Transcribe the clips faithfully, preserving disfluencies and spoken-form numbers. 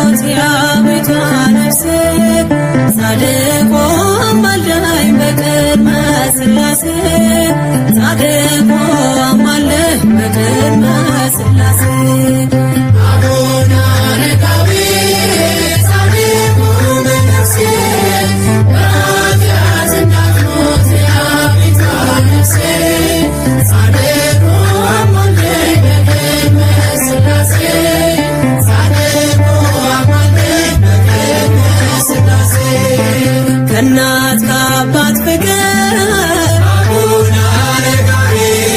እንዳትሞት ያቤቷ ነፍሴ ጻድቁ አማልደኝ በቅድመ ሥላሴ ጻድቁ አማልደኝ በቅድመ ሥላሴ አቡነ አረጋዊ ጻድቁ በነፍሴ በኃጢአት እንዳትሞት ያቤቷ ነፍሴ ጻድቁ አማልደኝ በቅድመ ሥላሴ ጻድቁ አማልደኝ በቅድመ ሥላሴ ከእናት ከአባት ፍቅር አቡነ አረጋዊ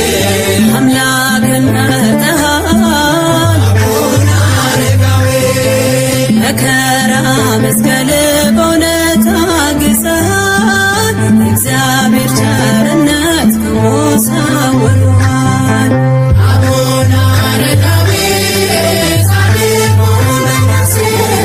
አምላክን መርጠሃል አቡነ አረጋዊ መከራ መስቀል በእውነት ታግሰሃል እግዚአብሔር ቸርነት ከሞት ሰውሮሃል አቡነ አረጋዊ ጻድቁ በነፍሴ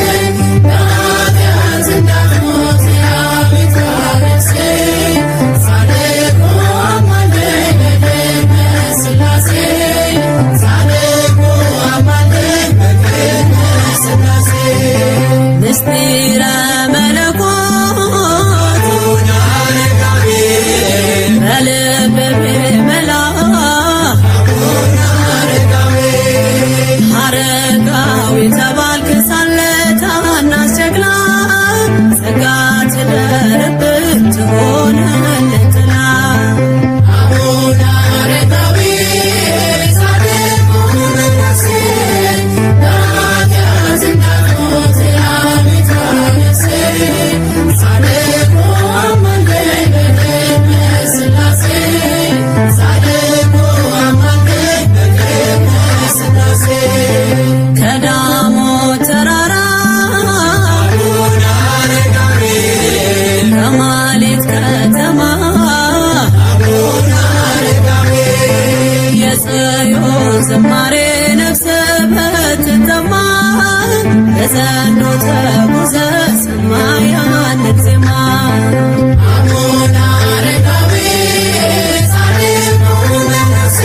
በኃጢአት እንዳትሞት ያቤቷ ነፍሴ ጻድቁ አማልደኝ በቅድመ ሥላሴ ጻድቁ አማልደኝ በቅድመ ሥላሴ ምስጢረ መለኮት አቡነ አረጋዊ በልብ ቢመላ አቡነ አረጋዊ አረጋዊ ተባልክ ሳለ ታናሽ ጀግና ጸጋ ትደርብህ ትሆናለህ ጥላ አቡነ አረጋዊ ጻድቁ በነፍሴ በኃጢአት እንዳትሞት ያቤቷ ነፍሴ ጻድቁ አማልደኝ በቅድመ ሥላሴ ጻድቁ አማልደኝ በቅድመ ሥላሴ ከዳሞት ተራራ አቡነ አረጋዊ ከማሌት ከተማ አቡነ አረጋዊ የጽዮን ዝማሬ ነፍስ ብትጠማ በዘንዶ ተጉዘህ ስማ ያንን ዜማ አቡነ አረጋዊ ጻድቁ በነፍሴ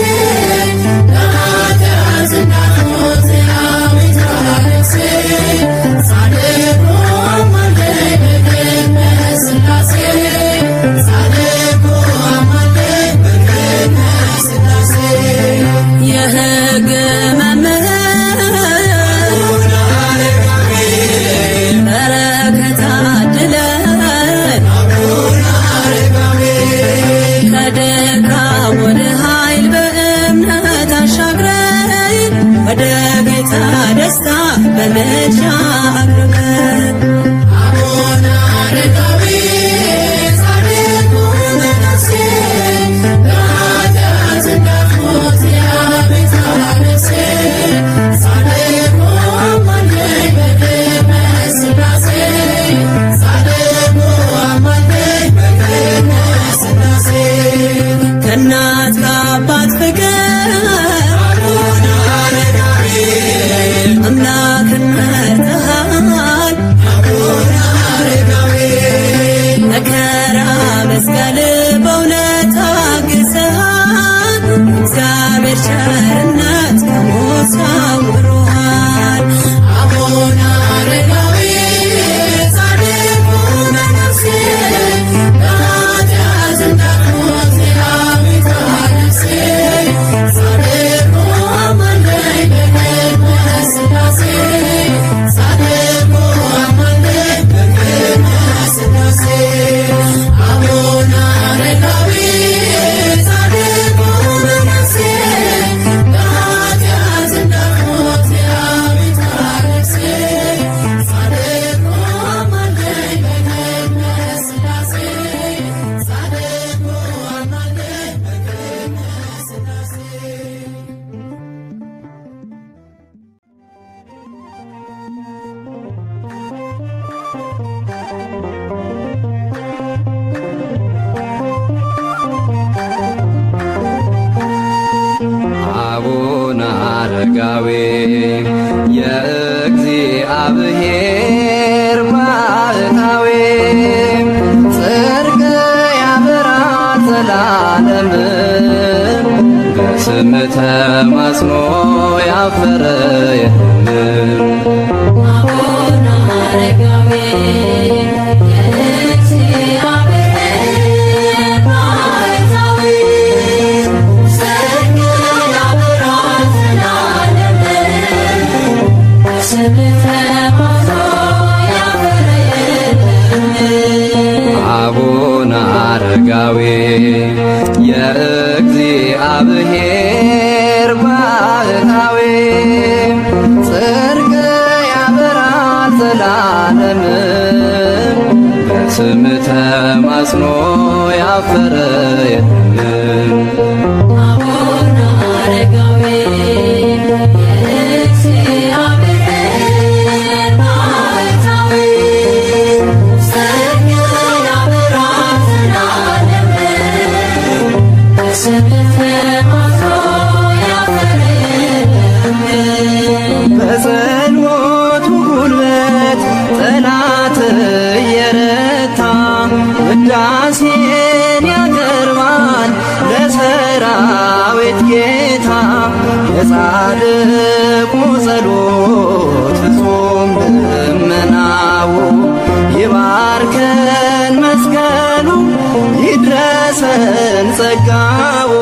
በኃጢአት እንዳትሞት ያቤቷ ነፍሴ ጻድቁ አማልደኝ በቅድመ ሥላሴ ጻድቁ አማልደኝ በቅድመ ሥላሴ የሕግ መምህር አቡነ አረጋዊ በረከት አድለን አቡነ አረጋዊ ከድካም ወደ ኃይል በእምነት አሻግረን ወደ ጌታ ደስታ በምልጃ አቅርበን አቡነ አረጋዊ ጻድቁ በነፍሴ በኃጢአት እንዳትሞት ያቤቷ ነፍሴ ጻድቁ አማልደኝ በቅድመ ሥላሴ ጻድቁ አማልደኝ በቅድመ ሥላሴ ከእናት ከአባት ፍቅር አቡነ አረጋዊ አምላክን መርጠሃል አቡነ አረጋዊ መከራ መስቀል በእውነት ታግሰሃል እግዚአብሔር ቸርነት ከሞት ሰውሮሃል አቡነ አረጋዊ ጻድቁ በነፍሴ በኃጢአት እንዳትሞት ያቤቷ ነፍሴ ጻድቁ አማልደኝ በቅድመ ሥላሴ ጻድቁ አማልደኝ በቅድመ ሥላሴ አቡነ አረጋዊ ጻድቁ በነፍሴ በኃጢአት እንዳትሞት ያቤቷ ነፍሴ ጻድቁ አማልደኝ በቅድመ ሥላሴ ጻድቁ አማልደኝ በቅድመ ሥላሴ አቡነ አረጋዊ የእግዚአብሔር ባህታዊ ጽድቅ ያበራል ዘላለም በስም ተማጽኖ ያፈረ የለም አቡነ አረጋዊ የእግዚአብሔር ባህታዊ ጽድቅ ያበራል ዘላለም በስም ተማጽኖ ያፈረ የለም። አቡነ አረጋዊ የእግዚአብሔር ባህታዊ ጽድቅ ያበራል ዘላለም በስም ተማጽኖ ያፈረ የለም። በጸሎቱ ጉልበት ጠላት እየረታ ውዳሴን ያቀርባል ለሰራዊት ጌታ የጻድቁ ጸሎት ፍጹም ልመናው ይባርከን መስቀሉ ይድረሰን ጸጋው።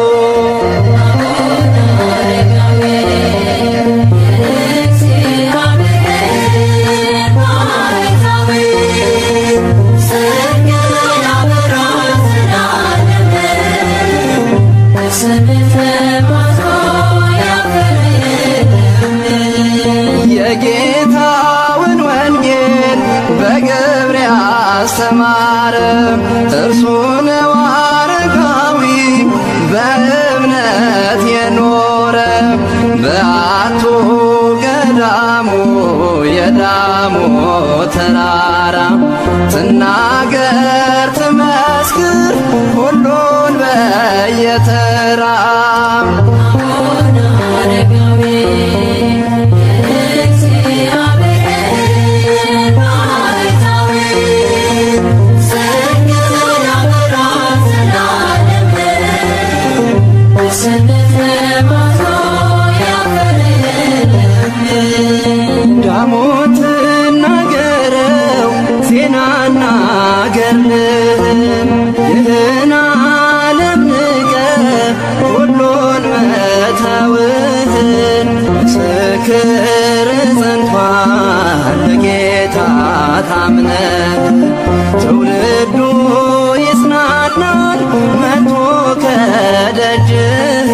የጌታውን ወንጌል በግብር ያስተማረ እርሱ ነው አረጋዊ በእምነት የኖረ በአቱ ገዳሙ የዳሞ ተራራ ትናገር ትመስክር ሁሉን በየተራ ዳሞት ናገረው ዜናና ገርልህን ይህን ዓለም ንቀ ሁሉን መተውህን ምስክር ጸንቷል ለጌታ ታምነህ ትውልዱ ይጽናናል መጥቶ ከደጅህ።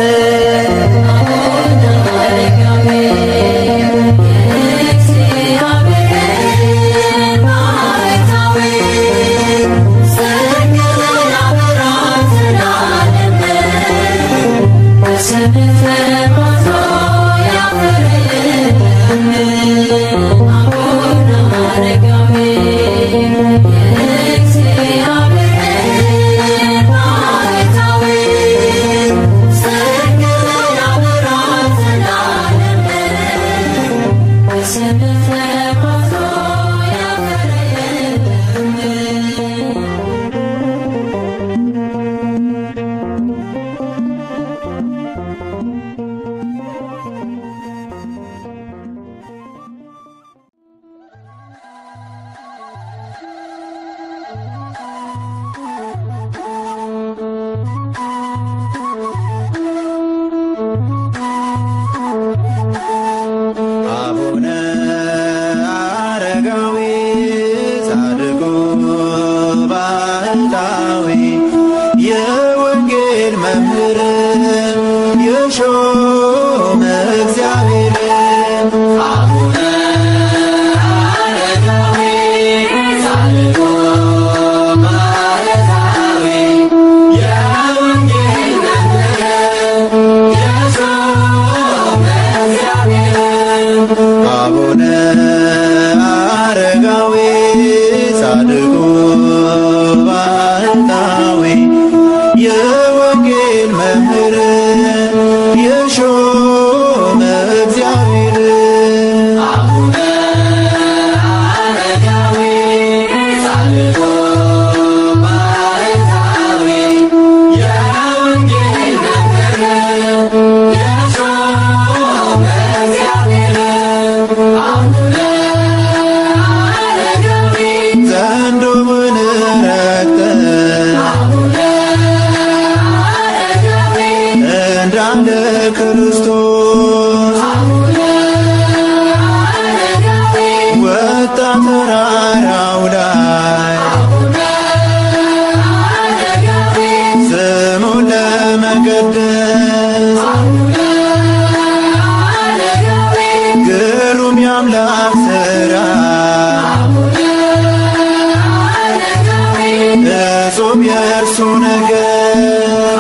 ተራራው ላይ ስሙን ለመቀደስ ግሩም የአምላክ ሥራ እጹብ የእርሱ ነገር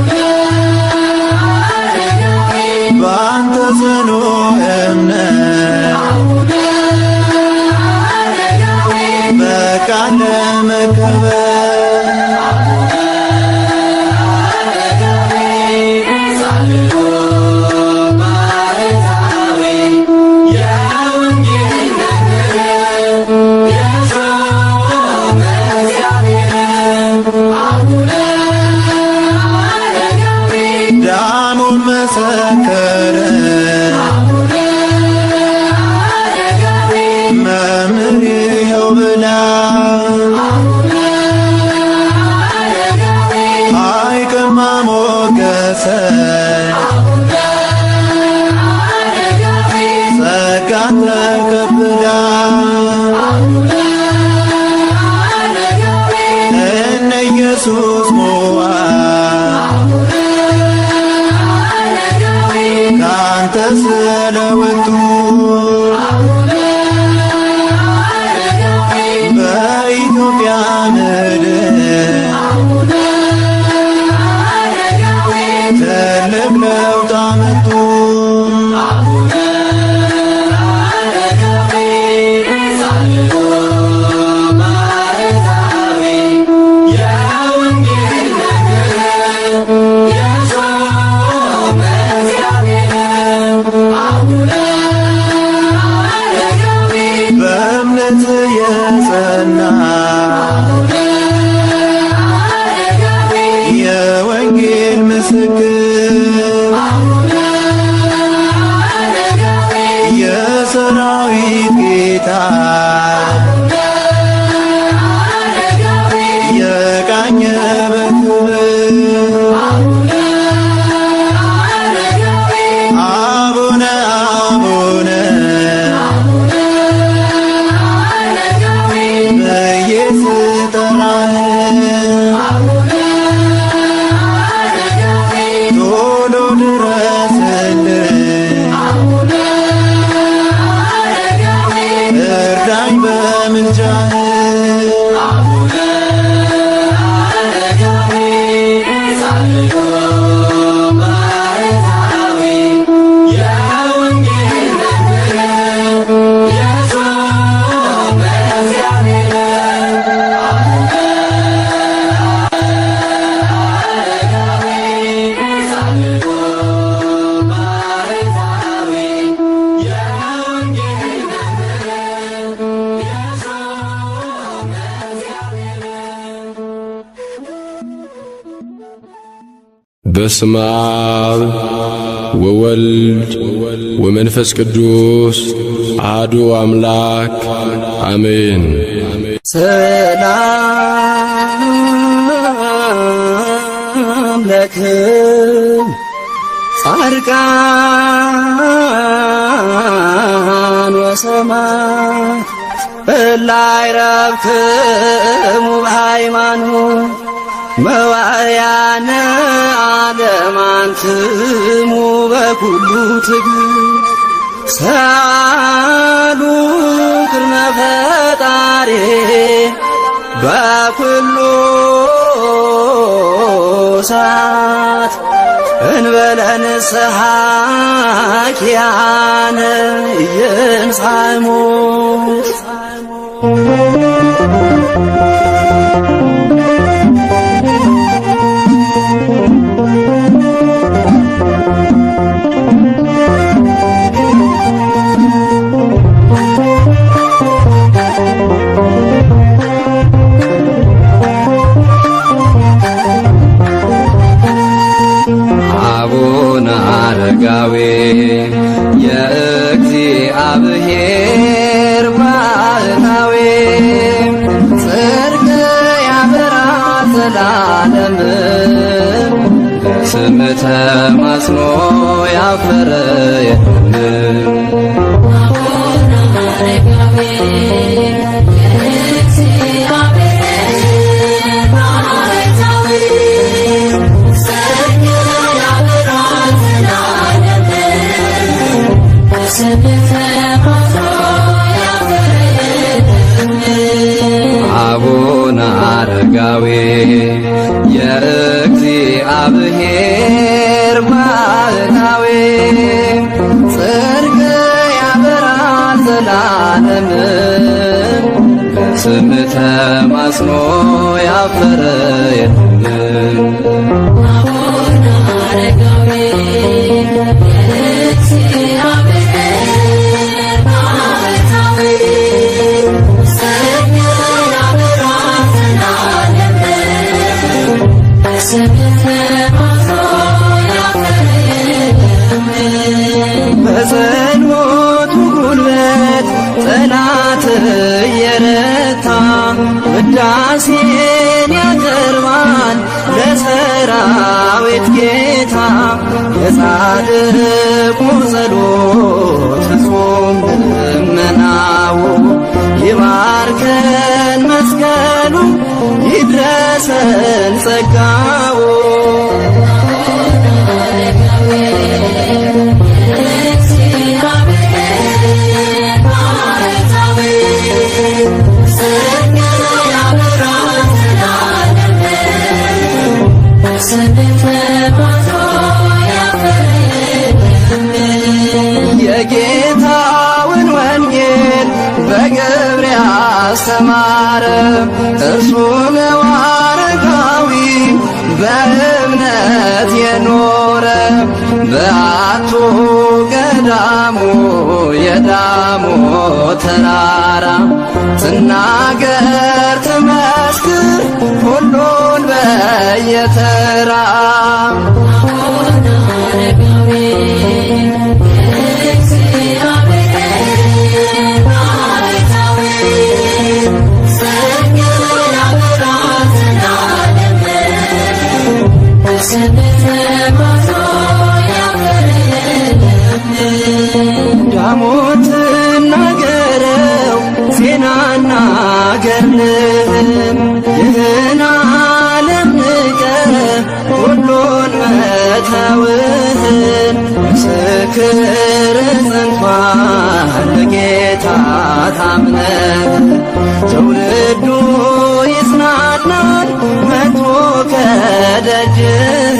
በአንተ ጽኑ እምነት በቃል ለመከበር ዳሙን መሰከረ መምህር ይኸው ብላ ሐይቅማ ሞገሰ ጸጋን ተቀብላ እነ ኢየሱስ ሞዓ ካንተ ስለወጡ በኢትዮጵያ ምድር ትልቅ ለውጥ አመጡ። በእምነት የጸና የወንጌል ምስክር የሰራዊት ጌታ የቃኘ በክብር አቡነ አቡነ ብዬ ስጠራህ ቶሎ ድረስልኝ እርዳኝ በምልጃህ በስመ አብ ወወልድ ወመንፈስ ቅዱስ አሐዱ አምላክ አሜን። ሰላም ለክም ጻድቃን ወሰማዕት እላይ ረብክሙ በሃይማኖት መዋዕያነ ዓለም አንትሙ በኩሉ ትግል ሰአሉ ቅድመ ፈጣሪ በኩሉ ሰዓት እንበለ ንስሐ ኪያነ ኢየንሣእ ሞት አቡነ አረጋዊ የእግዚአብሔር ባህታዊ ጽድቅ ያበራ ዘላለም በስም ተማጽኖ ያፈረ የለም አቡነ አረጋዊ የእግዚአብሔር ባህታዊ ጽድቅ ያበራል ዘላለም በስምህ ተማጽኖ ያፈረ የለም። አቡነ አረጋዊ የእግዚአብሔር ባህታዊ ጽድቅ ያበራል ዘላለም በስምህ ተማጽኖ ያፈረ የለም። በጸሎቱ ጉልበት ጠላት እየረታ ውዳሴን ያቀርባል ለሰራዊት ጌታ የጻድቁ ጸሎት ፍጹም ልመናው ይባርከን መስቀሉ ይድረሰን ጸጋው። የጌታውን ወንጌል በግብር ያስተማረ እርሱ ነው አረጋዊ በእምነት የኖረ በአቱ ገዳሙ የዳሞ ተራራ ትናገር ትመስክር ሁሉን በየተራ ዳሞት ናገረው ዜናና ገርልህን ይህን ዓለም ንቀህ ሁሉን መተውህን ምስክር ጸንቷል በጌታ ታምነህ ትውልዱ ይጽናናል መጥቶ ከደጅህ።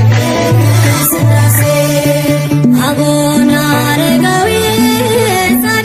አቡነ አረጋዊ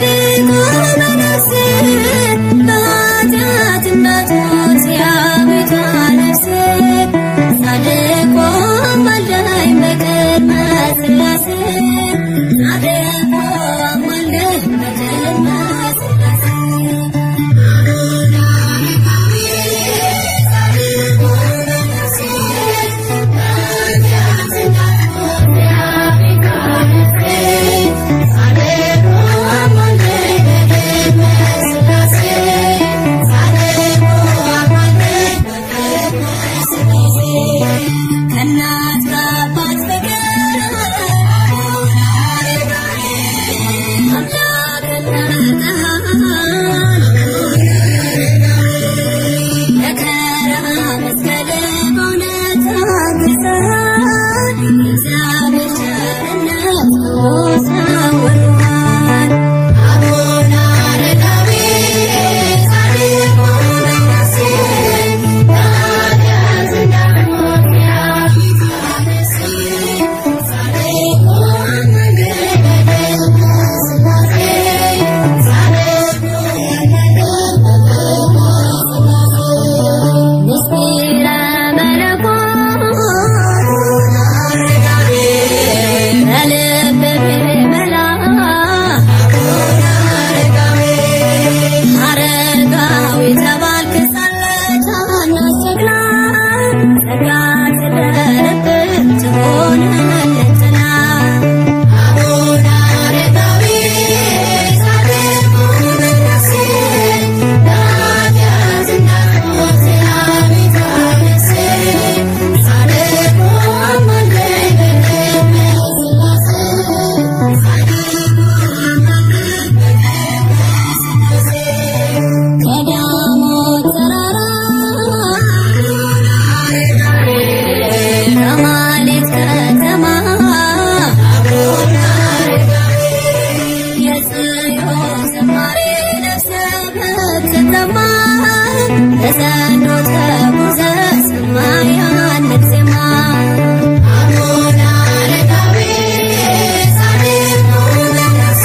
ሰማ ተሰዶ ተጉዘ ሰማያን ዜማ አቡነ አረጋዊ ጻድቁ መነኩሴ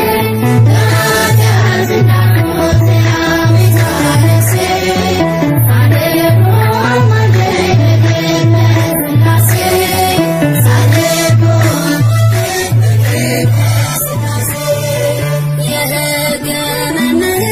ታዲያዝናኖት ያሚታረሴ አደሞ አማገነ ስላሴ ጻድቁ ስላሴ የገመነ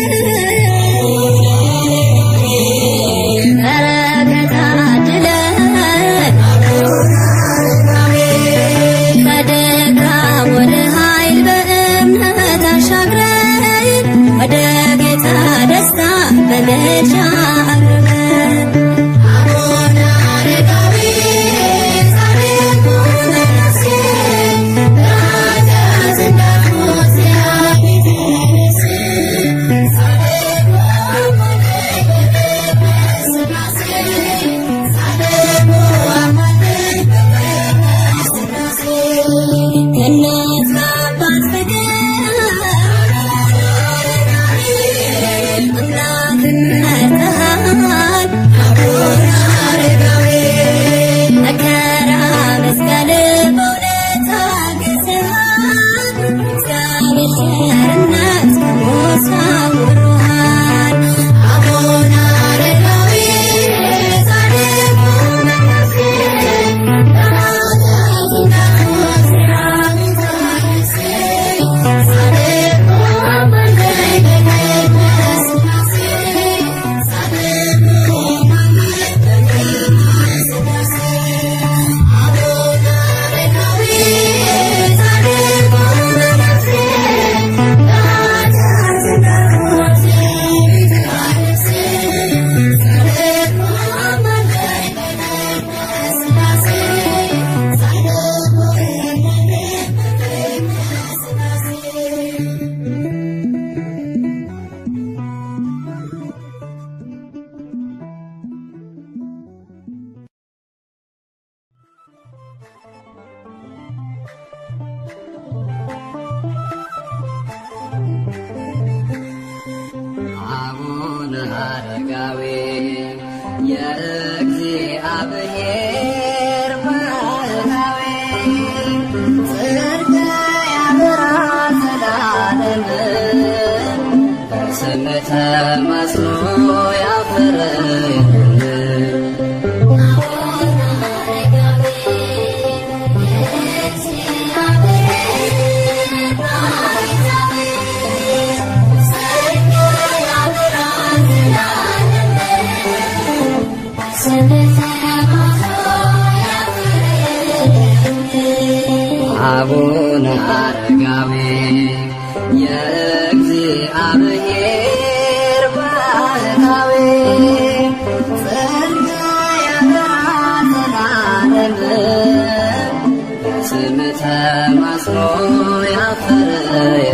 አረጋዊ የእግዚአብሔር ባህታዊ ጽድቅ ያበራ ዘላለም በስምህ ተመስሎ ያፈረ አቡነ አረጋዊ የእግዚአብሔር ባህታዊ ጽድቅ ያበራ ዘላለም በስምህ ተመስሎ ያፈረ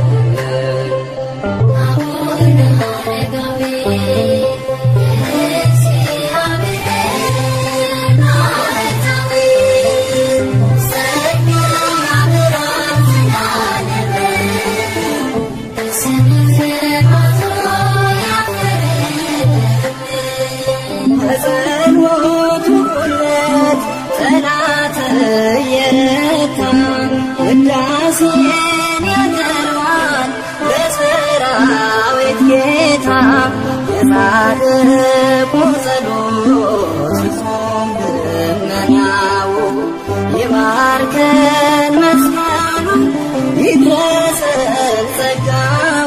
በጸሎቱ ሁለት ጠላት የረታ ውዳሴን ያቀርባል ለሰራዊት ጌታ የጻድቁ ጸሎት ፍጹም ልመናው ይባርከን መስቀሉ ይድረሰን ጸጋው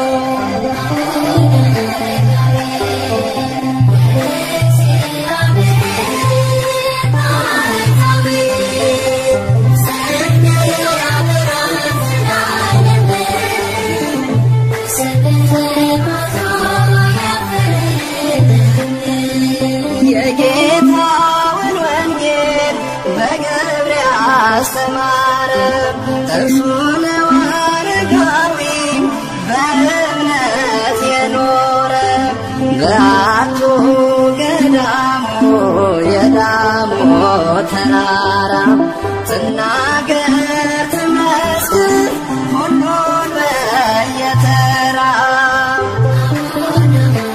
የጌታውን ወንጌል በገብር ያስተማረ እርሱ ነው አረጋዊ በእምነት የኖረ በአቱ ገዳሙ የዳሞ ተራራ ትናገር ትመስክር ሁሉን በየተራ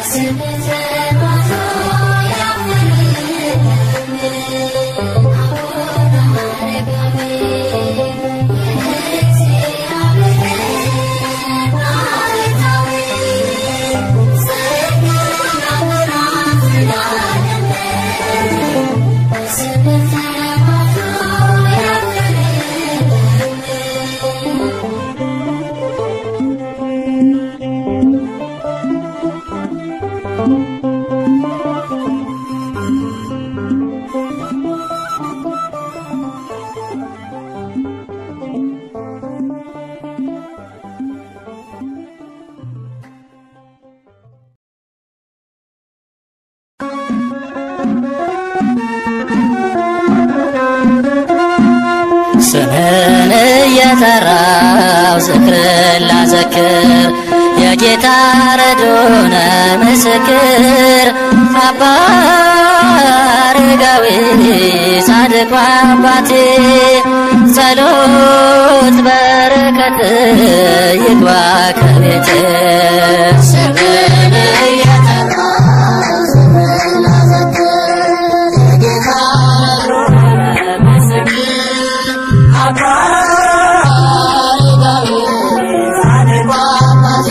ስምህን እየጠራው ዝክርን ላዘክር የጌታ ረድኤት ምስክር አባ አረጋዊ ጻድቁ አባቴ ጸሎት በረከት ይግባ ከቤቴ ስምህን እየጠራው ዝክርን ላዘክር የጌታ ረድኤት ምስክር አባ አረጋዊ ጻድቁ አባቴ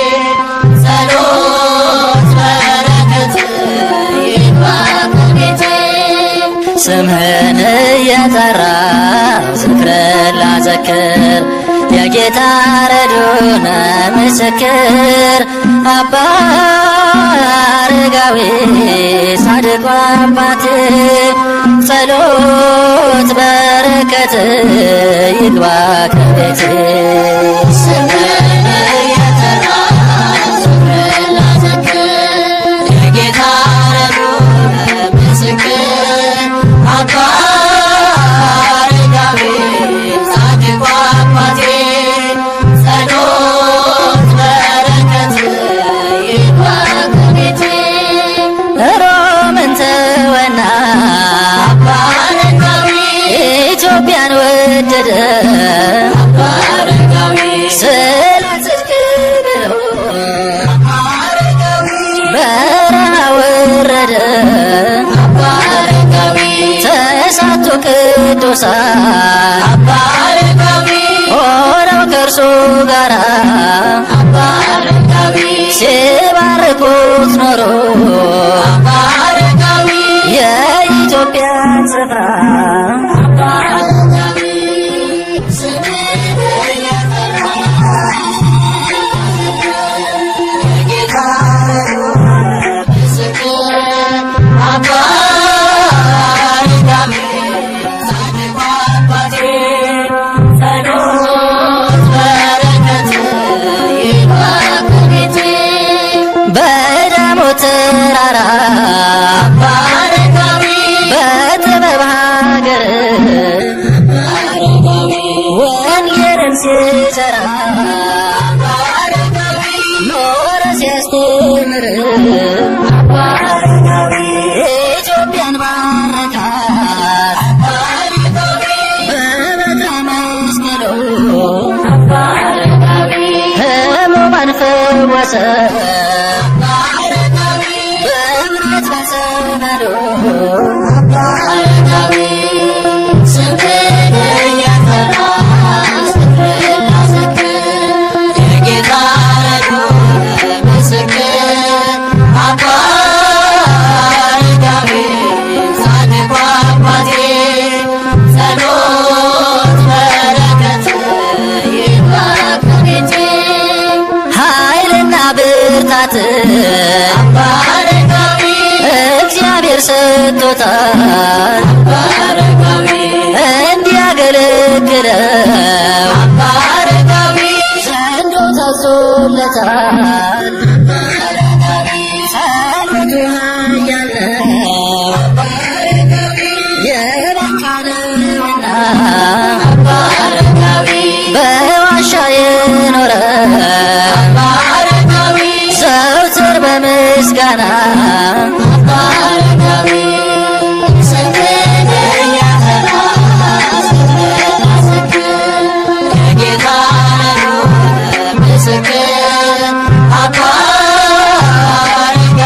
ጸሎት በረከት ይግባ ከቤቴ ስምህን እየጠራው ዝክርን ላዘክር የጌታ ረድኤት ምስክር አባ አረጋዊ ጻድቁ አባቴ ጸሎት በረከት ይግባ ከቤቴ ስምህን እየጠራው ዝክርን ላዘክር የጌታ ረድኤት ምስክር አባ አረጋዊ ጻድቁ አባቴ ጸሎት በረከት ይግባ ከቤቴ ሮምን ተወና አባ አረጋዊ ኢትዮጵያን ወደደ አባ አረጋዊ ስለ ጽድቅ ብሎ አባ አረጋዊ በረሃ ወረደ አባ አረጋዊ ተሳቱ ቅዱሳን አባ አረጋዊ ሆነው ከእርሱ ጋራ አባ አረጋዊ ሲባርኩት ኖሮ አባ አረጋዊ የኢትዮጵያን ስፍራ አባ አረጋዊ ስምህን እየጠራው የጌታ ረድኤት ምስክር አባ አረጋዊ ጻድቁ አባቴ ጸሎት በረከት ይግባ ከቤቴ በዳሞት ተራራ አባ አረጋዊ በጥበብ ሀገር አባ አረጋዊ ወንጌልን ሲዘራ አባ አረጋዊ ኖረ ሲያስተምር አባ አረጋዊ ኢትዮጵያን ባረካት አባ አረጋዊ በበትረ መስቀሉ አባ አረጋዊ ሕሙማን ፈወሰ አባ አረጋዊ በእምነት በጸበሉ አባ አረጋዊ ስምህን እየጠራው ዝክርን ላዘክር የጌታ ረድኤት ምስክር አባ አረጋዊ ጻድቁ አባቴ ጸሎት በረከት ይግባ ከቤቴ ኃይልና ብርታት አባ አረጋዊ እግዚአብሔር ሰጥቶታል አባ አረጋዊ እንዲያገለግለው አባ አረጋዊ ዘንዶ ታዞለታል አባ አረጋዊ ጸሎቱ ኃያል ነው አባ አረጋዊ የበቃ ነውና አባ አረጋዊ በዋሻ የኖረ አባ አረጋዊ ዘወትር በምስጋና አባ አረጋዊ ስምህን እየጠራው ዝክርን ላዘክር የጌታ ረድኤት ምስክር አባ አረጋዊ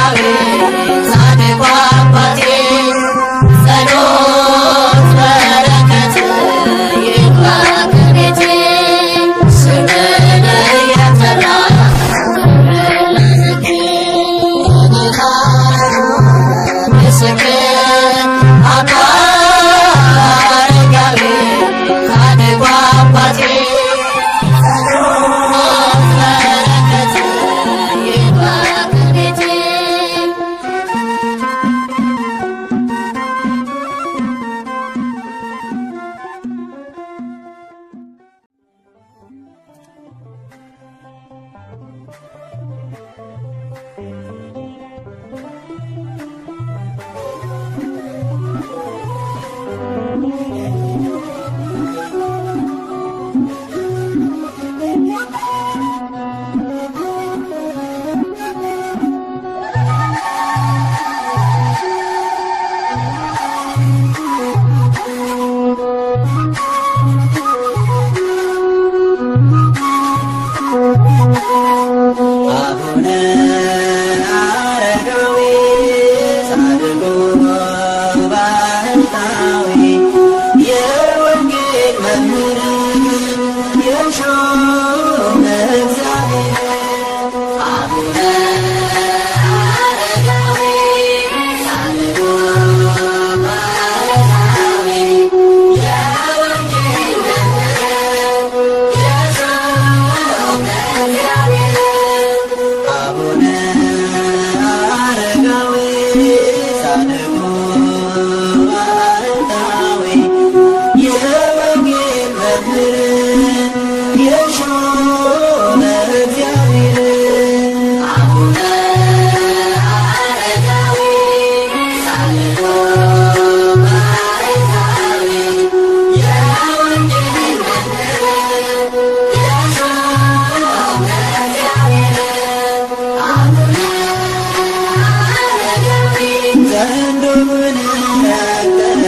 ዘንዶውን ረገጠ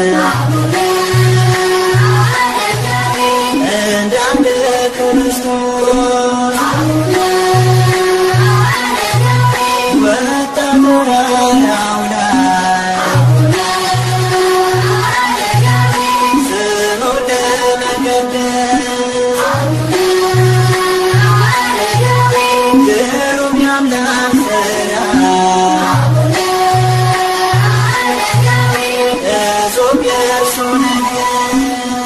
እንዳንድ ክርስቶስ ወጣ ተራራው ላይ ስሙን ለመቀደስ ግሩም የአምላክ ሥራ እጹብ የእርሱ ነገር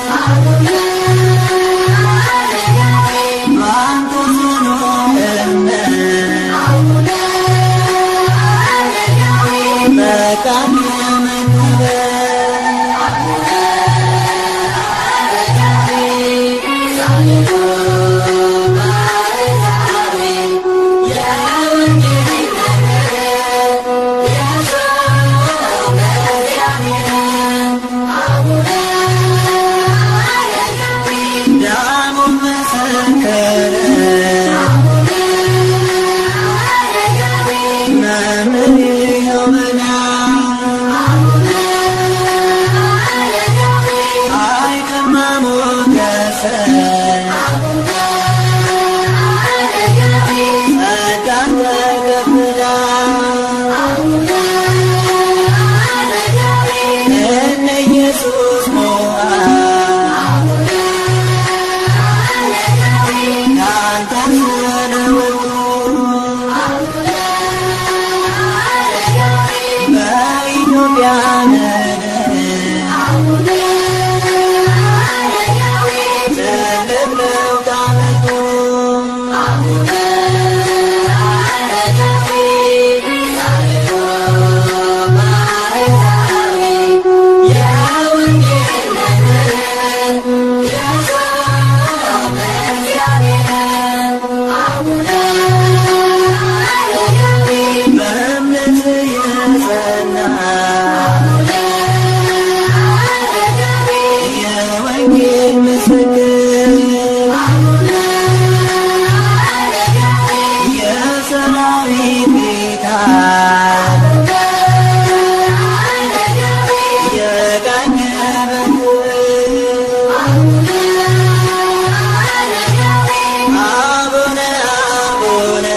ማንኩስ ሆኖ እምነት መቃም የመከረ ዳሙን መሰከረ መምህር ይኸው በላ አይቀማ ሞገሰ ጸጋን ተቀብላ እነ ኢየሱስ ሞዓ ካንተ ስለወጡ በኢትዮጵያ ምድር ትልቅ ለውጥ አመጡ። በእምነት የጸና የወንጌል ምስክር የሰራዊት ጌታ የቀኝ በትር አቡነ አቡነ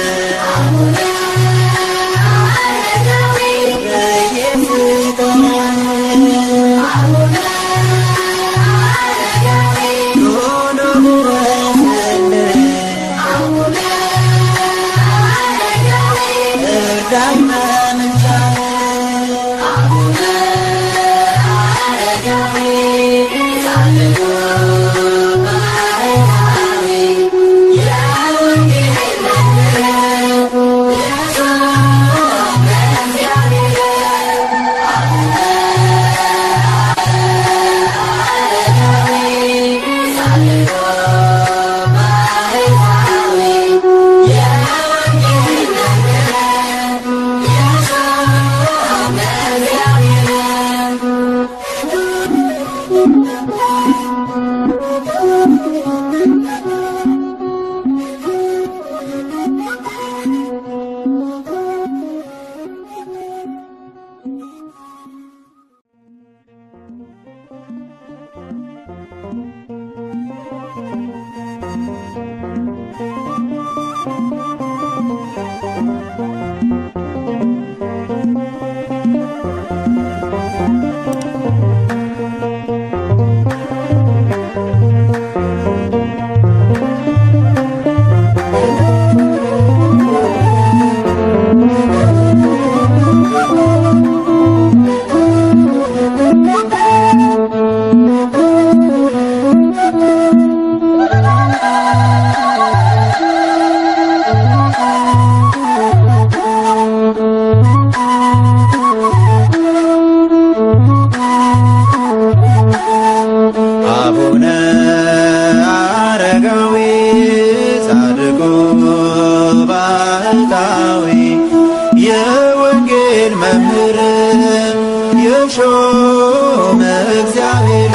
ሾመ እግዚአብሔር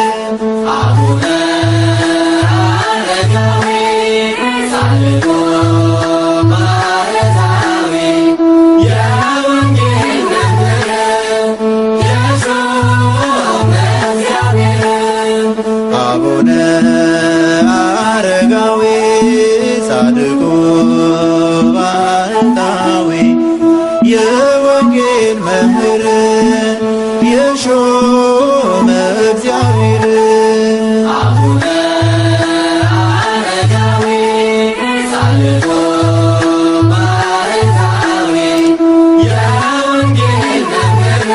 አቡነ አረጋዊ ጻድቁ ባህታዊ የወንጌል መምህር የወንጌል መምህር የሾመ እግዚአብሔር አቡነ አረጋዊ ጻድቁ ባሕታዊ የወንጌል መምህር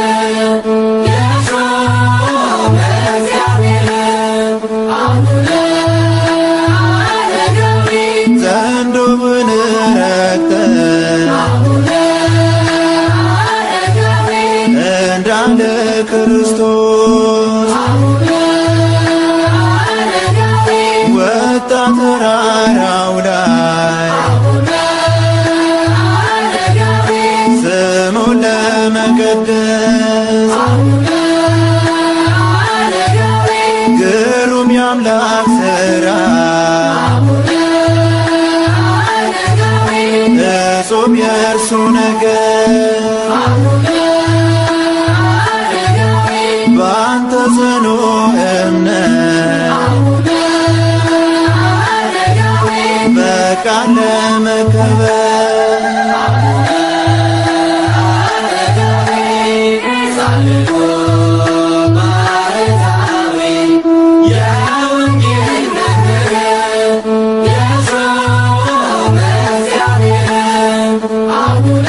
የሾመ እግዚአብሔር አቡነ አረጋዊ ዘንዶውን ረግጠህ እንዳለ ክርስቶስ ወጣ ተራራው ላይ ስሙን ለመቀደስ ግሩም የአምላክ ሥራ እጹብ የእርሱ ነገር በአንተ ጽኑ እምነት በቃል ለመከበር ጻድቁ ባሕታዊ የወንጌል መምህር የሾመ እግዚአብሔር አቡነ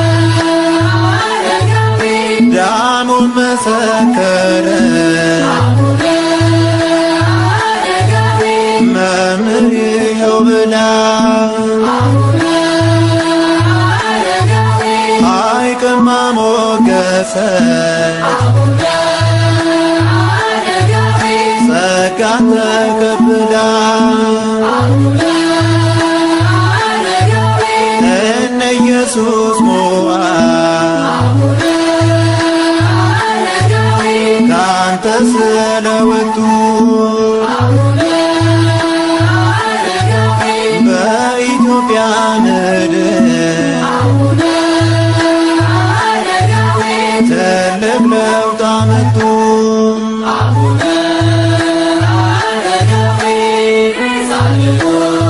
አረጋዊ ዳሙን መሰከረ መምህር ይኸው ብላ ሐይቅማ ሞገሰች ጸጋን ተቀብላ እነ ኢየሱስ ሞዓ ካንተ ስለወጡ በኢትዮጵያ ምድር ትልቅ ለውጥ አመጡ። አቡነ አረጋዊ ጻድቁ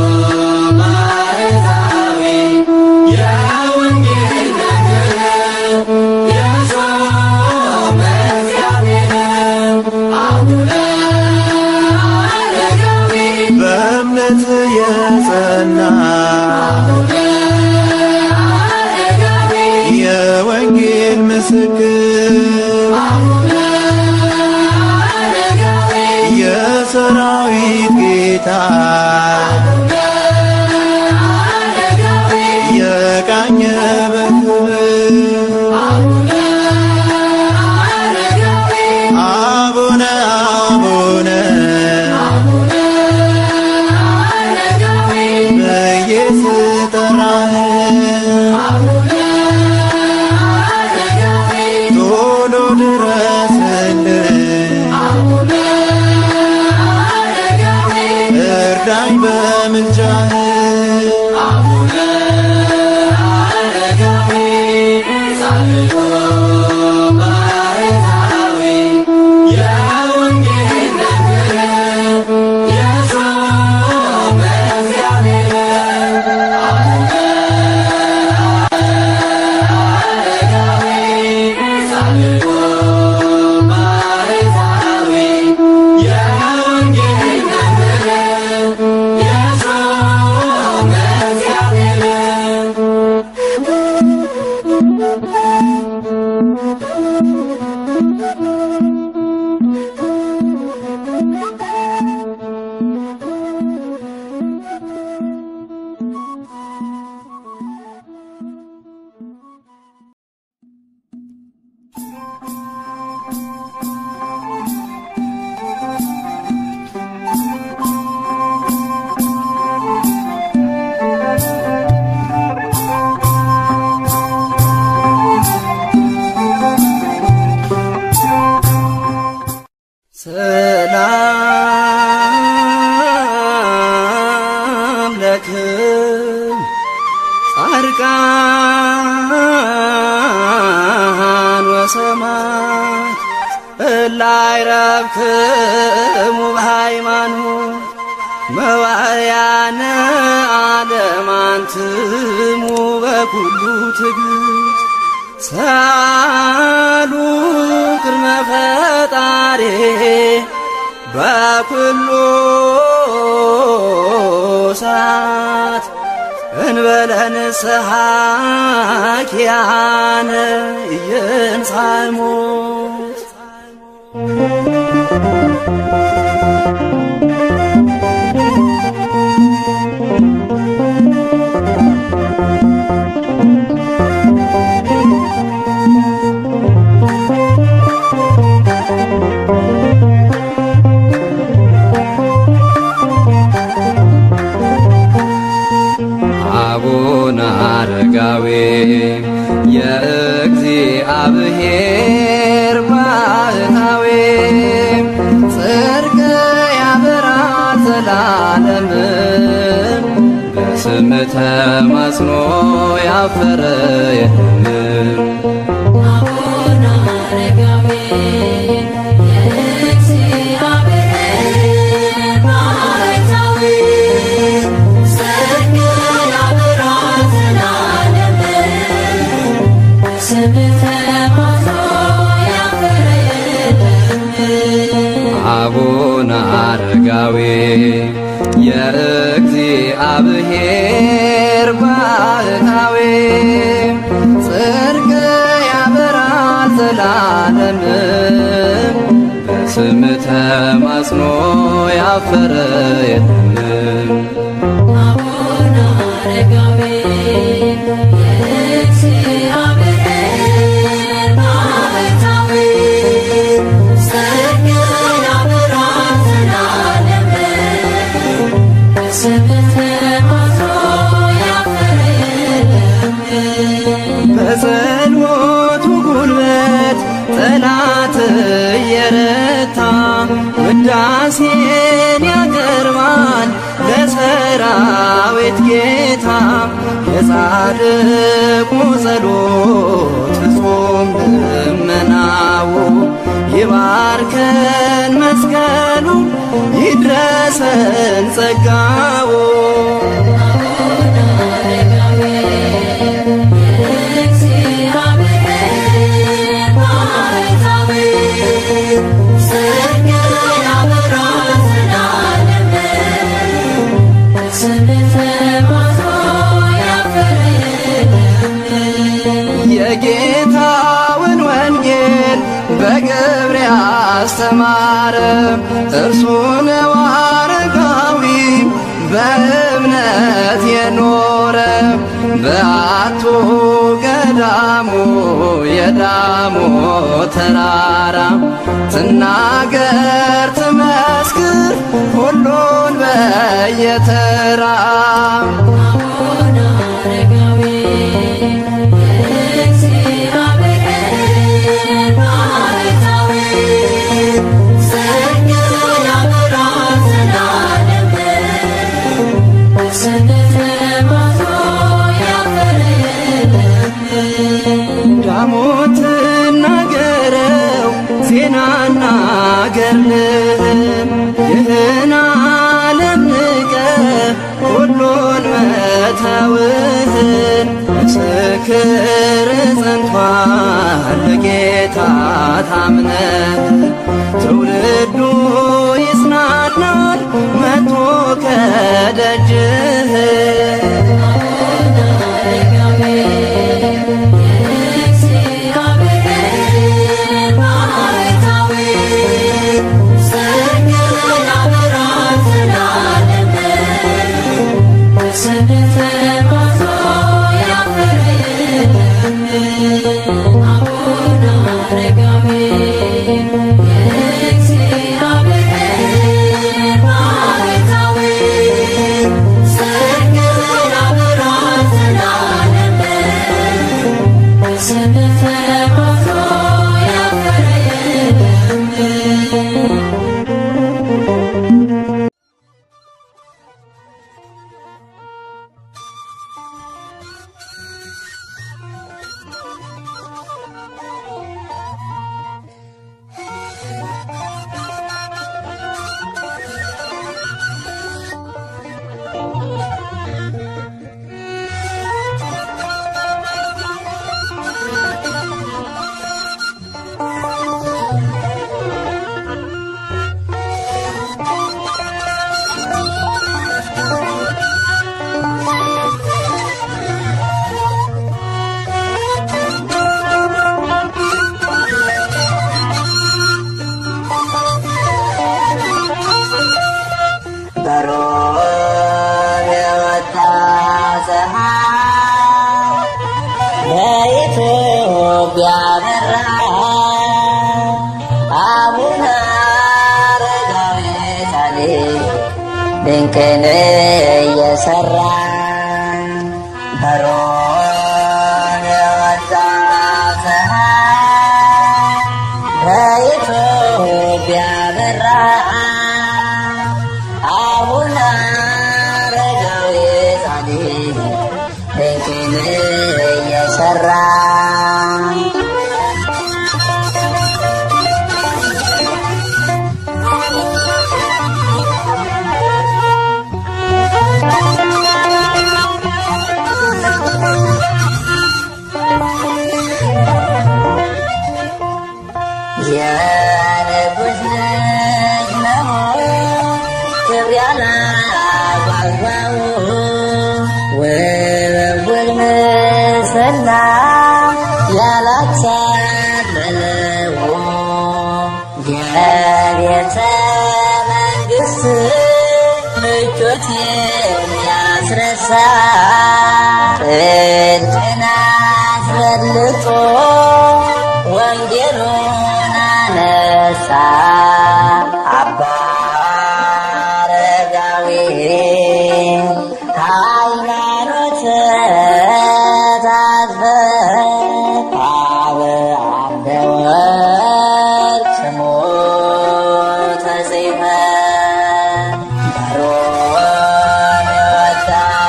ባሕታዊ የወንጌል መምህር የሾመ እግዚአብሔር አቡነ አረጋዊ በእምነት የጸና የወንጌል ምስክር የሰራዊት ጌታ የቃኘ በክብር አቡነ አቡነ ብዬ ስጠራህ ቶሎ ድረስልኝ እርዳኝ በምልጃህ አቡነ አረጋዊ ጻድቁ ባሕታዊ የወንጌል መምህር የሾመ እግዚአብሔር አቡነ አረጋዊ ጻድቁ ባሕታዊ የወንጌል መምህር የሾመ እግዚአብሔር ሰላም ለክም ጻድቃን ወሰማዕት እላይ ረብክሙ በሃይማኖት መዋዕያነ ዓለም አንትሙ በኩሉ ትዕግሥት ሳሉ ቅድመ ፈጣሪ በኩሉ ሰዓት እንበለ ንስሐ ኪያነ ኢየንሣእ ሞት። አቡነ አረጋዊ የእግዚአብሔር ባህታዊ ጽድቅ ያበራል ዘላለም በስምህ ተማጽኖ ያፈረ የለም። አቡነ አረጋዊ የእግዚአብሔር ባህታዊ ጽድቅ ያበራል ዘላለም በስምህ ተማጽኖ ያፈረ የለም። አቡነ አረጋዊ የእግዚአብሔር ባህታዊ ጽድቅ ያበራል ዘላለም በስምህ ተማጽኖ ያፈረ የለም። አቡነ አረጋዊ የእግዚአብሔር ባህታዊ ጽድቅ ያበራል ዘላለም በስምህ ተማጽኖ ያፈረ የለም። በጸሎቱ ጉልበት ጠላት እየረታ ውዳሴን ያቀርባል ለሰራዊት ጌታ። የጻድቁ ጸሎት ፍጹም ልመናው ይባርከን መስቀሉ ይድረሰን ጸጋው። አቡነ አረጋዊ የእግዚአብሔር ባህታዊ ጽድቅ ያበራል ዘላለም በስምህ ተማጽኖ ያፈረ የለም። የጌታውን ወንጌል በግብር ያስተማረ እርሱ ነው አረጋዊ በእምነት የኖረ። በአቱ ገዳሙ የዳሞ ተራራ ትናገር ትመስክር ሁሉን በየተራ። አቡነ አረጋዊ የእግዚአብሔር ባህታዊ ጽድቅ ያበራል ዘላለም በስምህ ተማጽኖ ያፈረ የለም። ዳሞት ናገረው ዜናና ገርልህን ይህን ዓለም ንቀ ሁሉን መተውህን ምስክር ጸንቷል ለጌታ ታምነህ ትውልዱ ይጽናናል መጥቶ ከደጅህ። አቡነ አረጋዊ የእግዚአብሔር ባህታዊ ጽድቅ ያበራል ዘላለም በስምህ ተማጽኖ ያፈረ የለም። አቡነ አረጋዊ የእግዚአብሔር ባህታዊ ጽድቅ ያበራል ዘላለም በስምህ ተማጽኖ ያፈረ የለም። በራ አቡነ አረጋዊ ጻድቅ ድንቅን እየሰራ በሮን የወጣ ፀሐይ በኢትዮጵያ በራ አቡነ አረጋዊ ጻድቅ ድንቅን እየሰራ የንጉሥ ልጅ ነው ክብር ያላጓጓው ውብ ጉልምስና ያላታለለው የቤተ መንግሥት ምቾት የሚያስረሳ ጥልቅን አስበልጦ ወንጌሉን አነሳ አባ አረጋዊ ሃይማኖት ታዝበ አብ አምደ ወልድ ስሙ ተጽፈ በሮም የወጣ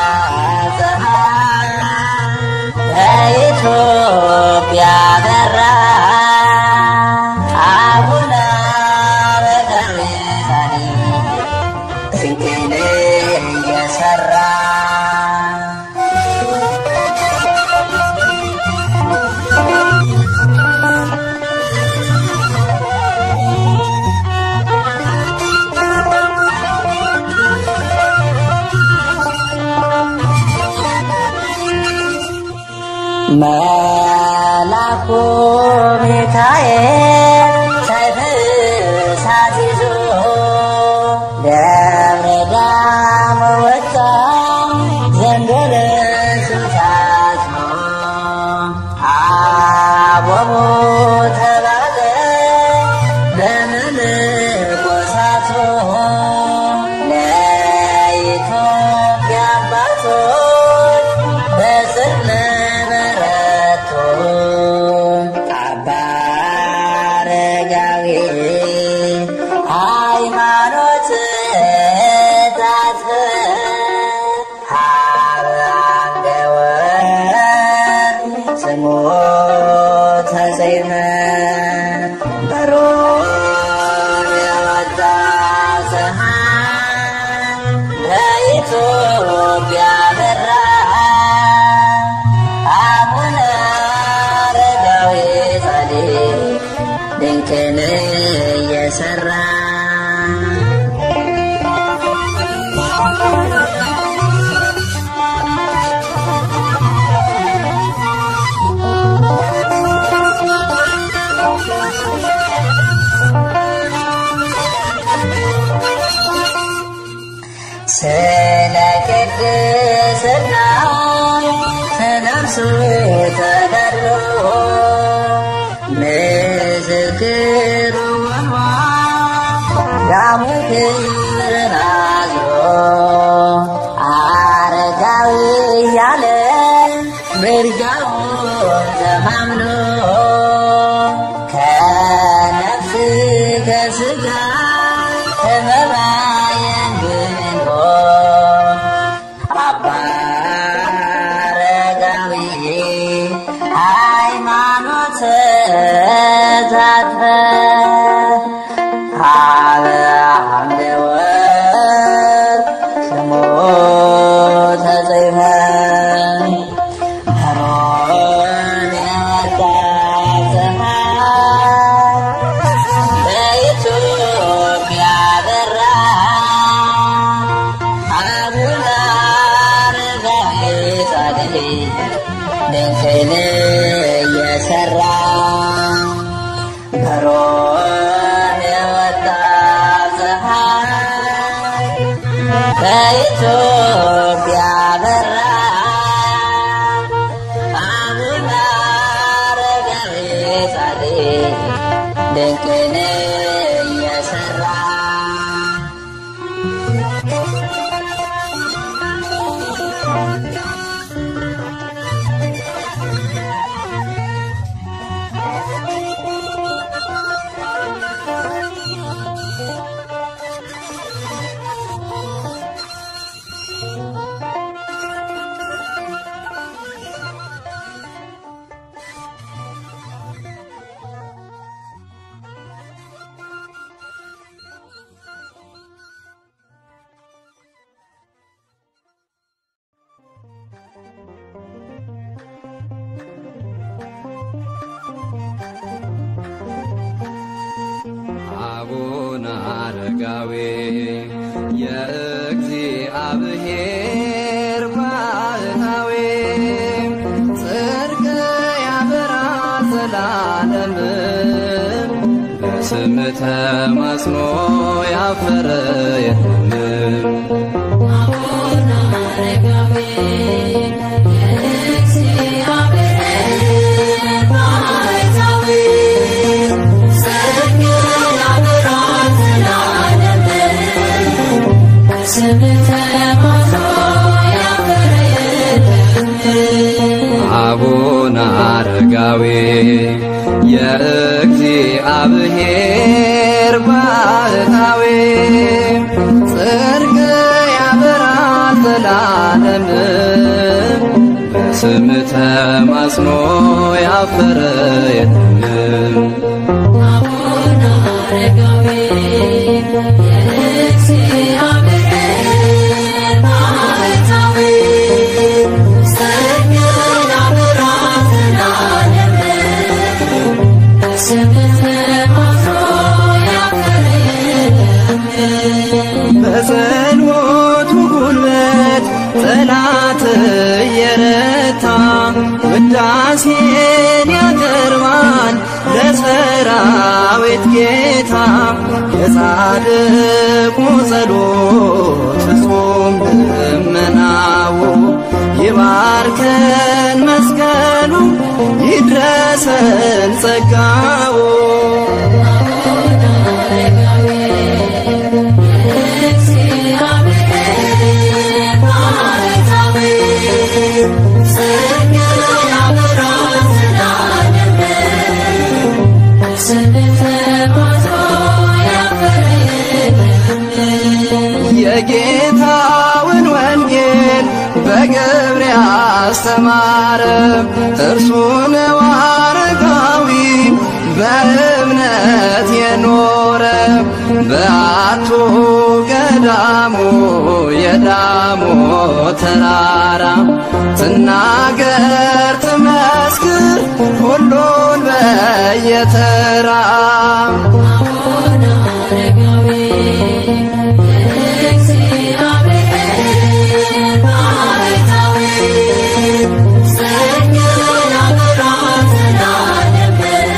ፀሐይ በኢትዮጵያ በራ አቡነ አረጋዊ ጻድቅ ድንቅን እየሰራ መላኩ ሚካኤል ሰይፍ እሳት ይዞ ደብረ ዳሞ ወጣ ዘንዶ ለእሱ ታዝሎ አቦሙ ተባለ በመነኮሳቱ ለኢትዮጵያ አባቶች በጽድቅ በረቱ አባ አረጋዊ ሃይማኖት ታዝበ ሀበ አምደ ወልድ ስሙ ተጽፈ በሮም የወጣ ፀሐይ በኢትዮጵያ በራ አቡነ አረጋዊ ጻድቅ ድንቅን እየሰራ ስለ ቅድስና ስለ እርሱ ተጋድሎ ምስክር ሆኗል ዳሙ ክብርን አዝሎ አረጋዊ እያለ ምልጃውን ተማምኖ ከነፍስ ከሥጋ ሕመማየን ግንቦ አባ አረጋዊ ሃይማኖት ታዝበ ሀበ አምደ ወልድ ስሙ ተጽፈ በሮም የወጣ ፀሐይ በኢትዮጵያ በራ አቡነ አረጋዊ ጻድቅ ድንቅን እየሰራ በሮም የወጣ ፀሐይ በኢትዮጵያ በራ አቡነ አረጋዊ አረጋዊ የእግዚአብሔር ባህታዊ ጽድቅ ያበራል ዘላለም በስም ተማጽኖ ያፈረ የለም። አቡነ አረጋዊ የእግዚአብሔር ባህታዊ ጽድቅ ያበራል ዘላለም በስም ተማጽኖ ያፈረ የለም። አቡነ አረጋዊ የእግዚአብሔር ባህታዊ ጽድቅ ያበራል ዘላለም በስም ተማጽኖ ያፈረ የለም። አቡነ አረጋዊ የእግዚአብሔር ባህታዊ ጽድቅ ያበራል ዘላለም በስም ተማጽኖ ያፈረ የለም። በጸሎቱ ጉልበት ጠላት እየረታ ውዳሴን ያቀርባል ለሰራዊት ጌታ የጻድቁ ጸሎት ፍጹም ልመናው ይባርከን መስቀሉ ይድረሰን ጸጋው። አቡነ አረጋዊ የእግዚአብሔር ባህታዊ ጽድቅ ያበራል ዘላለም በስም ተማጽኖ ያፈረ የለም። የጌታውን ወንጌል በግብር ያስተማረ እርሱ ነው አረጋዊ በእምነት የኖረ በአቱ ገዳሙ የዳሞ ተራራ ትናገር ትመስክር ሁሉን በየተራ። አቡነ አረጋዊ የእግዚአብሔር ባህታዊ ጽድቅ ያበራል ዘላለም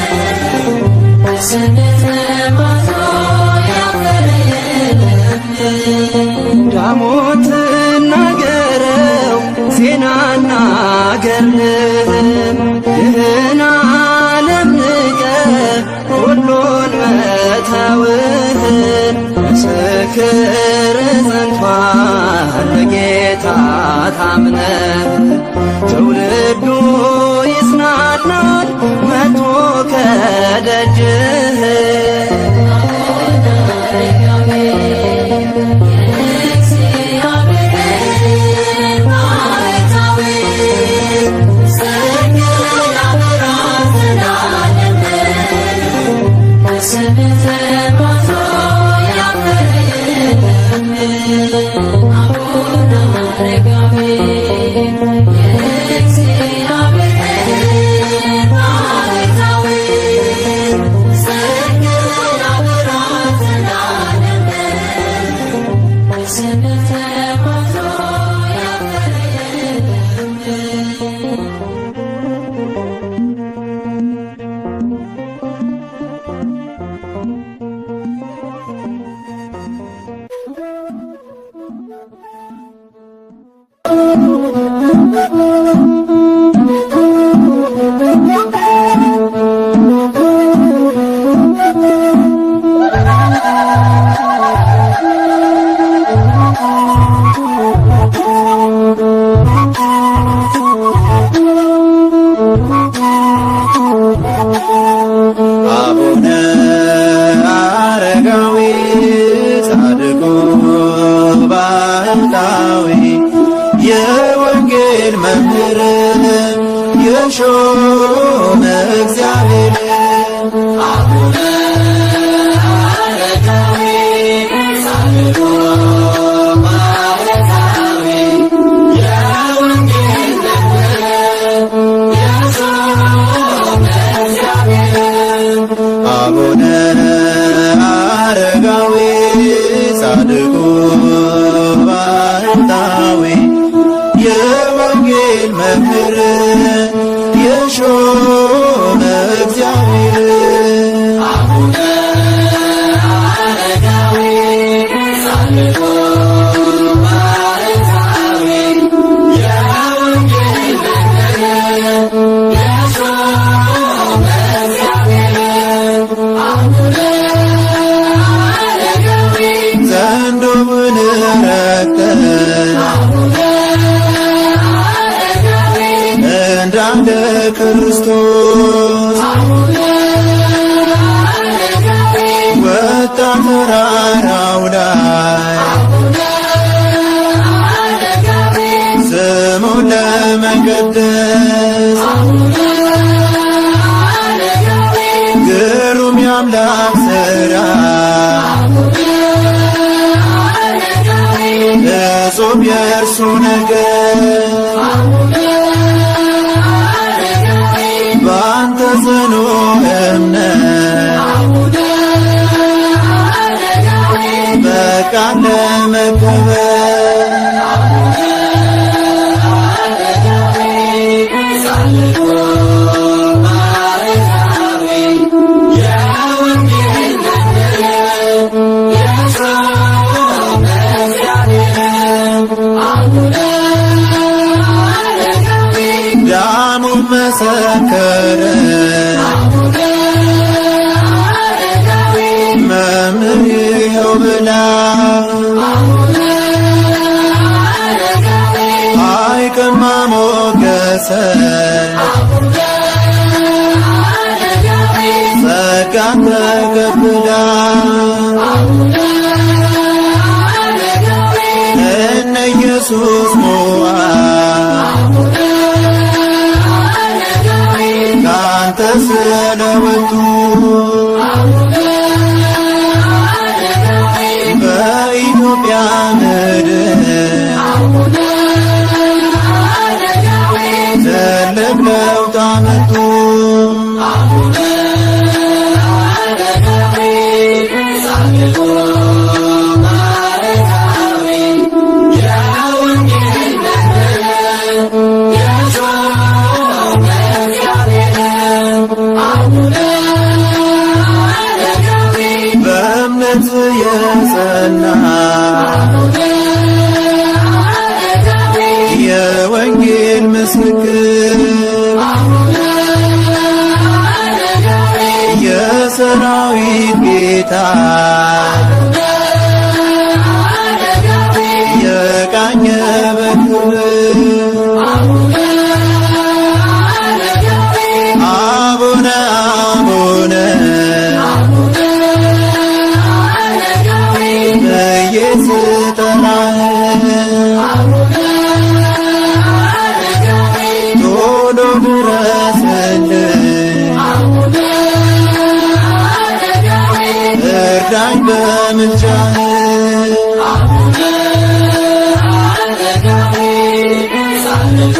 በስም ተማጽኖ ያፈረ የለም። ዳሞት ናገረው ዜናና ገርልህን ይህን ዓለም ንቀህ ሁሉን መተውህን ምስክር ጸንቷል በጌታ ታምነህ ትውልዱ ይጽናናል መጥቶ ከደጅህ። አቡነ አረጋዊ የእግዚአብሔር ባህታዊ ጽድቅ ያበራል ዘላለም በስም ተማጽኖ ያፈረ የለም። አቡነ አረጋዊ የእግዚአብሔር ባህታዊ ጽድቅ ያበራል ዘላለም በስም ተማጽኖ ያፈረ የለም። አቡነ አረጋዊ ጻድቁ ባህታዊ የወንጌል መምህር የሾመ እግዚአብሔር አቡነ አረጋዊ ጻድቁ ባህታዊ የወንጌል መምህር የሾመ እግዚአብሔር አቡነ አረጋዊ ጻድቁ ባህታዊ የወንጌል መምህር የሾመ እግዚአብሔር አቡነ አረጋዊ ጻድቁ ባህታዊ የወንጌል መምህር የሾመ እግዚአብሔር አቡነ አረጋዊ ዘንዶውን ረግጠህ እንዳለ ክርስቶስ ወጣ ተራራው ላይ ስሙን ለመቀደስ ግሩም የአምላክ ሥራ እጹብ የእርሱ ነገር በአንተ ጽኑ እምነት በቃል ለመከበር ጻድቁ ባህታዊ የወንጌል መምህር የሾመ እግዚአብሔር አቡነ አረጋዊ ዳሙን መሰከረ መምህር ይኸው ብላ አይቀማ ሞገሰ ጸጋን ተቀብላ እነ ኢየሱስ ሞዓ ካንተ ስለወጡ በኢትዮጵያ ምድር ትልቅ ለውጥ አመጡ። ጻድቁ ባህታዊ የወንጌል መምህር የሾመ እግዚአብሔር አቡነ አረጋዊ በእምነት የጸና የወንጌል ምስክር የሰራዊት ጌታ የቃኘ በክብር አቡነ አቡነ ብዬ ስጠራህ ቶሎ ድረስልኝ እርዳኝ በምልጃህ ጻድቁ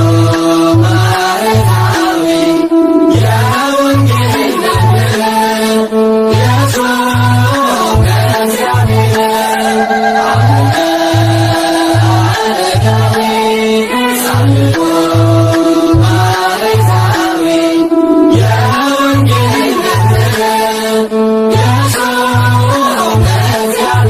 ባህታዊ የወንጌል መምህር የሾመ እግዚአብሔር አቡነ አረጋዊ ጻድቁ ባህታዊ የወንጌል መምህር የሾመ እግዚአብሔር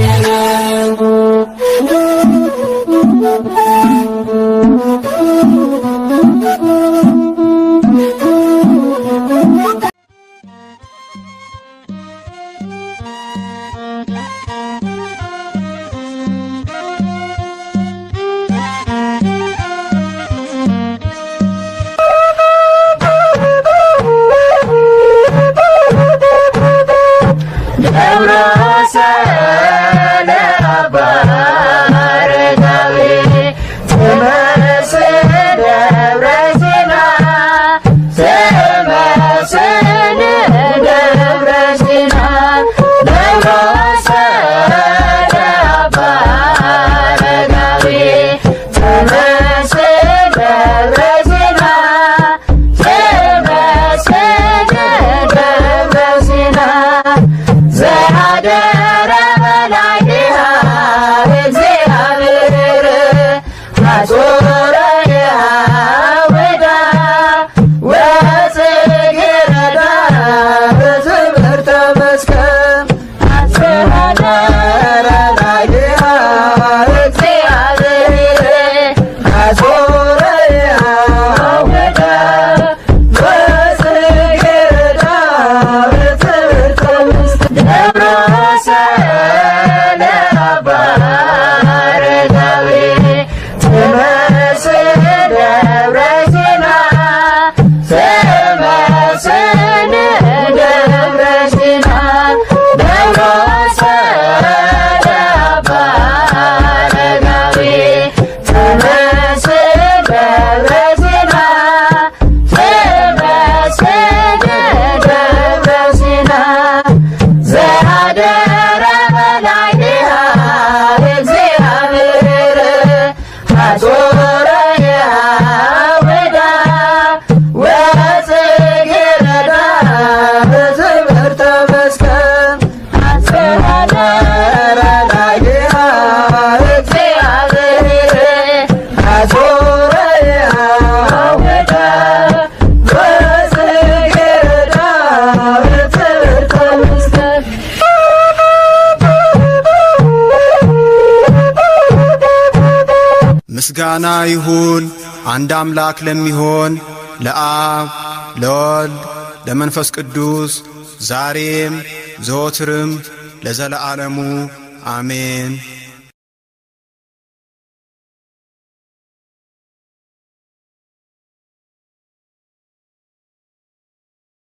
ምስጋና ይሁን አንድ አምላክ ለሚሆን ለአብ ለወልድ ለመንፈስ ቅዱስ ዛሬም ዘወትርም ለዘለዓለሙ አሜን።